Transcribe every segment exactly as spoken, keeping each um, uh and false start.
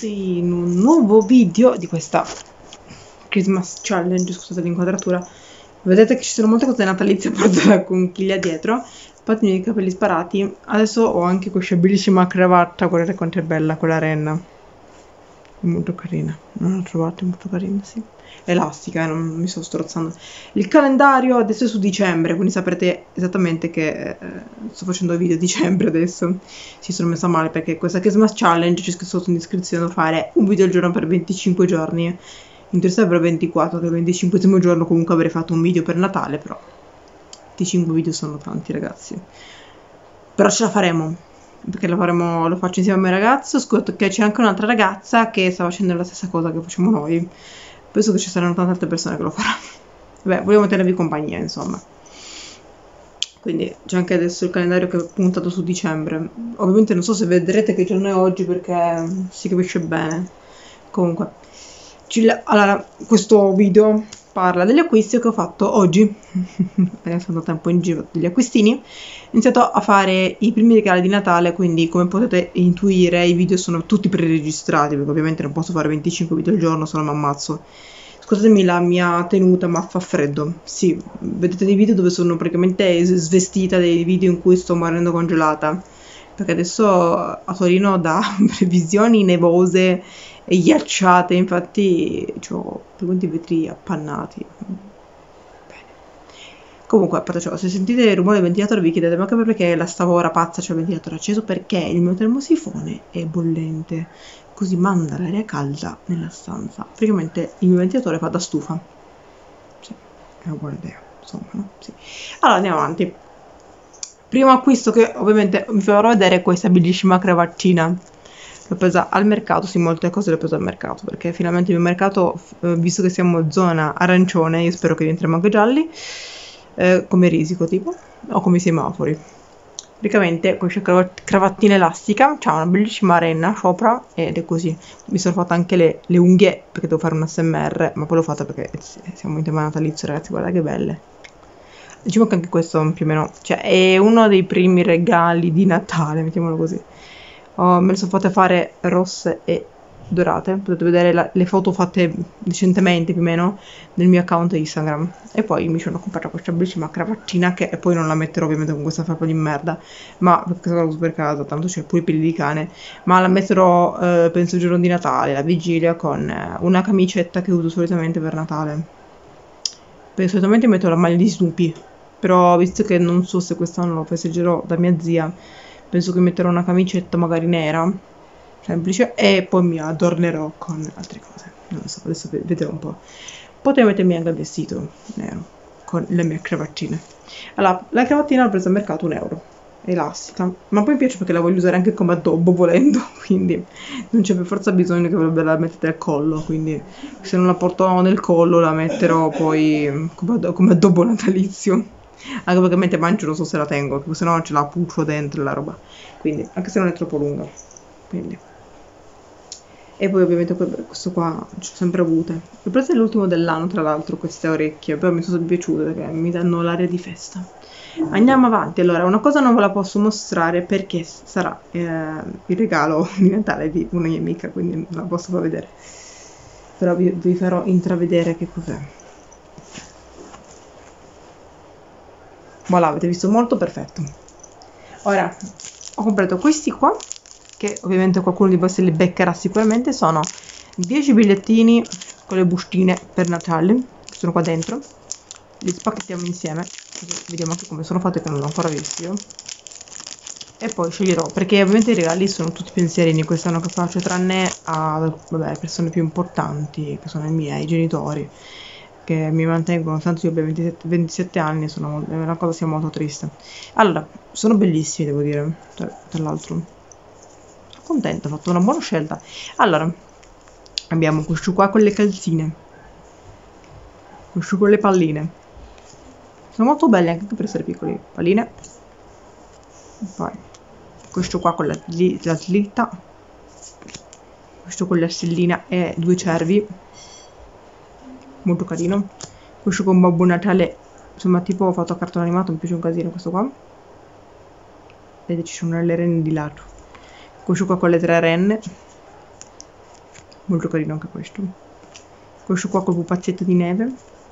benvenuti in un nuovo video di questa Christmas Challenge. Scusate l'inquadratura, vedete che ci sono molte cose natalizie, a parte la conchiglia dietro, infatti i capelli sparati. Adesso ho anche questa bellissima cravatta, guardate quanto è bella quella renna, è molto carina, non la trovate? Molto carina, sì, elastica, eh, non mi sto strozzando. Il calendario adesso è su dicembre, quindi saprete esattamente che eh, sto facendo video a dicembre adesso. Si sono messa male perché questa Christmas Challenge c'è scritto sotto in descrizione fare un video al giorno per venticinque giorni. In teoria sarebbero ventiquattro, che il venticinquesimo giorno comunque avrei fatto un video per Natale, però venticinque video sono tanti, ragazzi. Però ce la faremo, perché lo faremo, lo faccio insieme a mio ragazzo. Ho scoperto che c'è anche un'altra ragazza che sta facendo la stessa cosa che facciamo noi. Penso che ci saranno tante altre persone che lo faranno. Beh, vogliamo tenervi compagnia, insomma. Quindi c'è anche adesso il calendario che è puntato su dicembre. Ovviamente non so se vedrete che giorno è oggi, perché si capisce bene. Comunque, allora, questo video parla degli acquisti che ho fatto oggi. Perché sono andato tempo in giro degli acquistini. Ho iniziato a fare i primi regali di Natale, quindi come potete intuire i video sono tutti preregistrati, perché ovviamente non posso fare venticinque video al giorno, se no mi ammazzo. Scusatemi la mia tenuta, ma fa freddo. Sì, vedete dei video dove sono praticamente svestita, dei video in cui sto morendo congelata, perché adesso a Torino da previsioni nevose e ghiacciate, infatti ho praticamente i vetri appannati. Comunque, a parte ciò, se sentite il rumore del ventilatore vi chiedete ma che perché la stavo ora pazza, c'è il ventilatore acceso, perché il mio termosifone è bollente, così manda l'aria calda nella stanza. Praticamente il mio ventilatore fa da stufa. Sì, è una buona idea, insomma, no? Sì. Allora, andiamo avanti. Primo acquisto che ovviamente vi farò vedere è questa bellissima cravattina. L'ho presa al mercato, sì, molte cose le ho prese al mercato, perché finalmente il mio mercato, eh, visto che siamo in zona arancione, io spero che diventeremo anche gialli, Eh, come risico tipo, o come semafori. Praticamente questa cravattina elastica c'ha una bellissima renna sopra ed è così. Mi sono fatta anche le, le unghie perché devo fare un A S M R, ma poi l'ho fatta perché siamo in tema natalizio, ragazzi, guarda che belle. Diciamo che anche questo più o meno, cioè è uno dei primi regali di Natale, mettiamolo così. Oh, me le sono fatte fare rosse e dorate, potete vedere la, le foto fatte recentemente più o meno nel mio account Instagram. E poi mi sono comprata questa bellissima cravattina, che poi non la metterò ovviamente con questa felpa di merda, ma perché la uso per casa, tanto c'è pure i peli di cane, ma la metterò eh, penso il giorno di Natale, la vigilia, con eh, una camicetta che uso solitamente per Natale. Perché solitamente metto la maglia di Snoopy, però visto che non so se quest'anno lo festeggerò da mia zia, penso che metterò una camicetta magari nera semplice e poi mi adornerò con altre cose, non lo so, adesso vedrò un po'. Potrei mettermi anche il vestito nero con le mie cravattine. Allora, la cravattina l'ho presa al mercato un euro, elastica, ma poi mi piace perché la voglio usare anche come addobbo volendo, quindi non c'è per forza bisogno che ve la mettete al collo, quindi se non la porto nel collo la metterò poi come, come addobbo natalizio, anche perché mentre mangio non so se la tengo, perché se no ce la puccio dentro la roba, quindi anche se non è troppo lunga, quindi. E poi ovviamente questo qua ci ho sempre avute. Ho preso l'ultimo dell'anno, tra l'altro, queste orecchie, però mi sono piaciute perché mi danno l'aria di festa. Andiamo avanti. Allora, una cosa non ve la posso mostrare perché sarà eh, il regalo di Natale di una mia amica, quindi non la posso far vedere. Però vi, vi farò intravedere che cos'è. Voilà, avete visto? Molto perfetto. Ora, ho comprato questi qua, che ovviamente qualcuno di voi se li beccherà sicuramente. Sono dieci bigliettini con le bustine per Natale, che sono qua dentro. Li spacchettiamo insieme, così vediamo anche come sono fatte, che non l'ho ancora visto io. E poi sceglierò, perché ovviamente i regali sono tutti pensierini quest'anno che faccio, tranne a vabbè, persone più importanti, che sono i miei genitori, che mi mantengono, tanto io abbia ventisette, ventisette anni, sono, è una cosa sia molto triste. Allora, sono bellissimi, devo dire, tra, tra l'altro. Contenta, ho fatto una buona scelta. Allora, abbiamo questo qua con le calzine, questo con le palline, sono molto belli anche per essere piccoli, palline. Poi questo qua con la, la slitta, questo con la stellina e due cervi, molto carino. Questo con Babbo Natale, insomma tipo ho fatto a cartone animato, mi piace un casino questo qua. Vedete, ci sono le renne di lato. Questo qua con le tre renne, molto carino anche questo. Questo qua col pupazzetto di neve,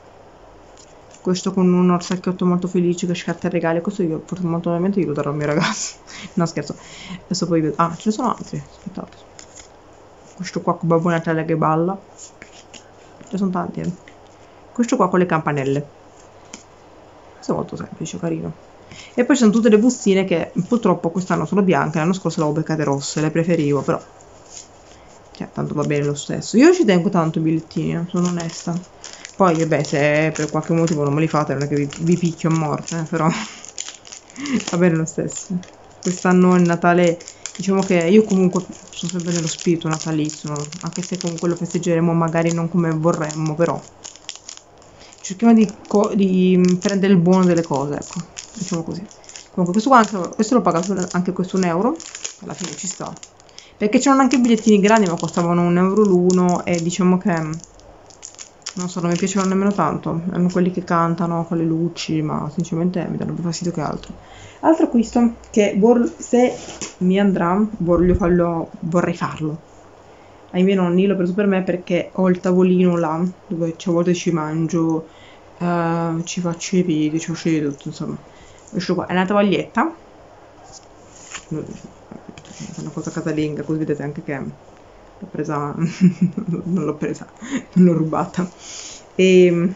questo con un orsacchiotto molto felice che scatta il regalo. Questo io fortunatamente io lo darò al mio ragazzo. No, scherzo, adesso poi vedo. Ah, ce ne sono altri, aspettate. Questo qua con Babbo Natale che balla, ce ne sono tanti, eh. Questo qua con le campanelle, questo è molto semplice, carino. E poi ci sono tutte le bustine che purtroppo quest'anno sono bianche, l'anno scorso le avevo beccate rosse, le preferivo, però cioè tanto va bene lo stesso. Io ci tengo tanto i bigliettini, eh, sono onesta. Poi vabbè, se per qualche motivo non me li fate non è che vi, vi picchio a morte, eh, però va bene lo stesso. Quest'anno il Natale, diciamo che io comunque sono sempre nello spirito natalizio, no? Anche se comunque lo festeggeremo magari non come vorremmo, però cerchiamo di, di prendere il buono delle cose, ecco, diciamo così. Comunque questo qua, anche, questo l'ho pagato anche questo un euro, alla fine ci sta. Perché c'erano anche bigliettini grandi ma costavano un euro l'uno e diciamo che, non so, non mi piacevano nemmeno tanto. Erano quelli che cantano con le luci, ma sinceramente mi danno più fastidio che altro. Altro acquisto che se mi andrà voglio farlo, vorrei farlo ai miei nonni, l'ho preso per me perché ho il tavolino là dove a volte ci mangio, uh, ci faccio i video, ci faccio i tutto, insomma. Questo qua è una tovaglietta, è una cosa casalinga, così vedete anche che l'ho presa, non l'ho presa, non l'ho rubata. E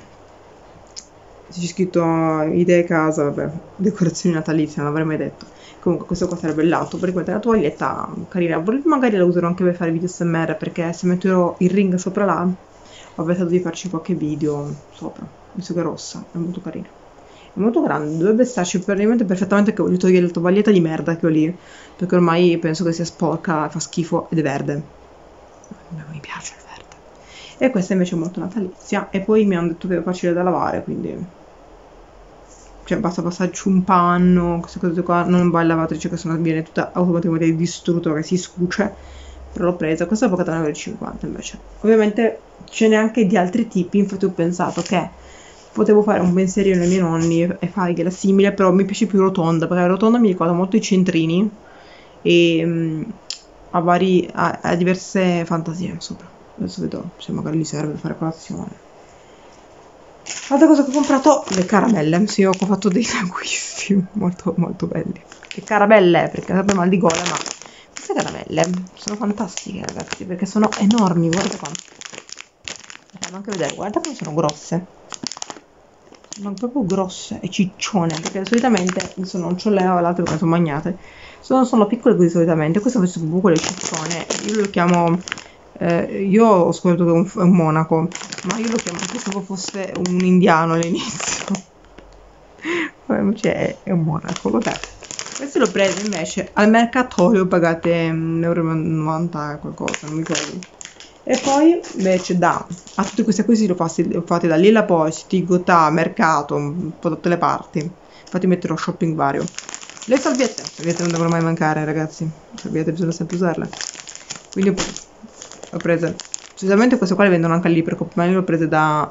c'è scritto idee casa, vabbè, decorazioni natalizie, non l'avrei mai detto. Comunque questo qua sarebbe il lato, perché questa è una tovaglietta carina, magari la userò anche per fare video A S M R, perché se metterò il ring sopra là, ho pensato di farci qualche video sopra, visto che è rossa, è molto carina. È molto grande, dovrebbe starci praticamente perfettamente, che voglio togliere la tovaglietta di merda che ho lì, perché ormai penso che sia sporca, fa schifo ed è verde. Non mi piace il verde. E questa invece è molto natalizia, e poi mi hanno detto che è facile da lavare, quindi cioè basta passarci un panno, queste cose qua, non va in lavatrice che sennò viene tutta automaticamente distrutta, che si scuce. Però l'ho presa, questa è pagata un euro e cinquanta invece. Ovviamente ce n'è anche di altri tipi, infatti ho pensato che potevo fare un pensierino ai miei nonni e fargliela simile, però mi piace più rotonda, perché la rotonda mi ricorda molto i centrini e um, ha, vari, ha, ha diverse fantasie sopra. Adesso vedo se magari gli serve per fare colazione. Altra cosa che ho comprato, le caramelle. Sì, ho fatto dei acquisti molto molto belli. Le caramelle, perché sempre mal di gola, ma queste caramelle sono fantastiche, ragazzi, perché sono enormi, guardate qua. Facciamo anche vedere, guarda come sono grosse. Sono proprio grosse e ciccione, perché solitamente sono non ce le ho, l'altro perché sono magnate. Sono, sono piccole così solitamente, questo invece sono comunque le ciccione. Io lo chiamo... Eh, io ho scoperto che è un, è un monaco, ma io lo chiamo anche se fosse un indiano all'inizio. Cioè, è un monaco, vabbè. Questo l'ho preso invece al mercatorio, pagate un euro e novanta qualcosa, non mi ricordo. E poi invece da a tutti questi acquisti li ho fatti, li ho fatti da Lilla Post, Tigotà, Mercato, un po' da tutte le parti. Infatti metterò shopping vario. Le salviette, le salviette non devono mai mancare, ragazzi. Le salviette bisogna sempre usarle. Quindi ho ho prese, solitamente queste qua le vendono anche all'Ipercop, ma io le ho prese da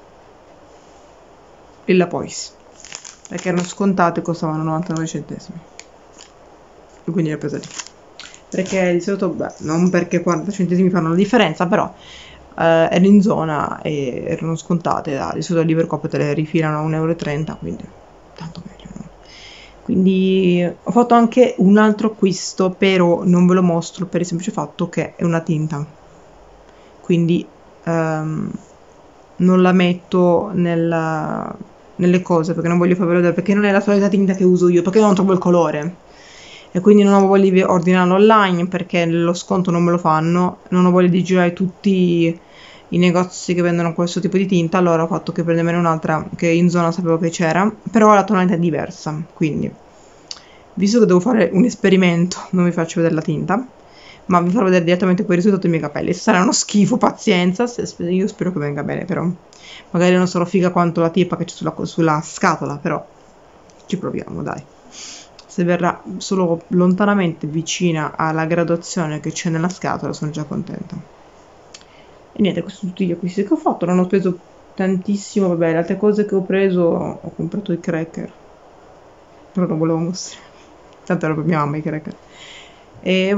Lilla Pois, perché erano scontate e costavano novantanove centesimi, e quindi le ho prese lì, perché di solito, beh, non perché quaranta centesimi fanno la differenza, però eh, ero in zona e erano scontate, da, di solito all'Ipercop te le rifilano a un euro e trenta, quindi tanto meglio, no? Quindi ho fatto anche un altro acquisto, però non ve lo mostro per il semplice fatto che è una tinta, quindi um, non la metto nella, nelle cose, perché non voglio farvelo vedere, perché non è la solita tinta che uso io, perché non trovo il colore e quindi non ho voglia di ordinarlo online, perché lo sconto non me lo fanno, non ho voglia di girare tutti i negozi che vendono questo tipo di tinta, allora ho fatto che prendermene un'altra che in zona sapevo che c'era, però la tonalità è diversa, quindi visto che devo fare un esperimento non vi faccio vedere la tinta, ma vi farò vedere direttamente poi il risultato dei miei capelli. Se sarà uno schifo, pazienza, io spero che venga bene, però magari non sarò figa quanto la tipa che c'è sulla, sulla scatola, però ci proviamo, dai. Se verrà solo lontanamente vicina alla graduazione che c'è nella scatola sono già contenta. E niente, questi sono tutti gli acquisti che ho fatto, non ho speso tantissimo, vabbè, le altre cose che ho preso, ho comprato i cracker, però non volevo mostrare, tanto era per mia mamma i cracker. E boh,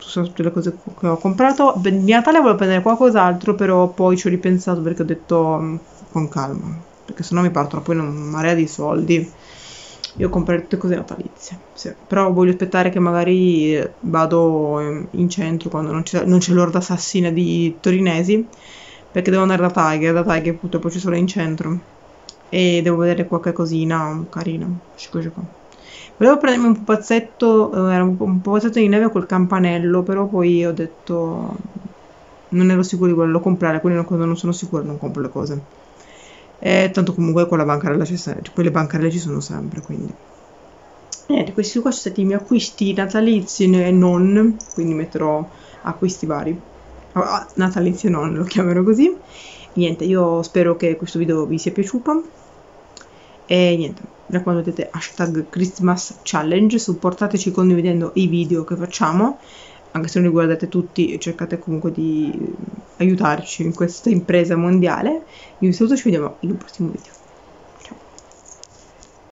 sono tutte le cose che ho comprato. Beh, di Natale volevo prendere qualcos'altro, però poi ci ho ripensato perché ho detto mm, con calma, perché sennò mi partono poi una marea di soldi. Io comprerò tutte cose natalizie, sì. Però voglio aspettare che magari eh, vado in in centro quando non c'è non c'è l'orda assassina di torinesi, perché devo andare da Tiger, da Tiger purtroppo ci sono in centro e devo vedere qualche cosina carina. Scico, scico. Volevo prendermi un pupazzetto, eh, era un, pu- un pupazzetto di neve col campanello, però poi ho detto non ero sicura di volerlo comprare, quindi non- quando non sono sicura non compro le cose. E tanto comunque quella bancarella ci sa- quelle bancarelle ci sono sempre, quindi. Niente, questi qua sono stati i miei acquisti natalizi e non, quindi metterò acquisti vari. Ah, ah, natalizi e non, lo chiamerò così. Niente, io spero che questo video vi sia piaciuto. E niente, mi raccomando, mettete hashtag Christmas Challenge, supportateci condividendo i video che facciamo, anche se non li guardate tutti, cercate comunque di aiutarci in questa impresa mondiale. Io vi saluto, ci vediamo in un prossimo video.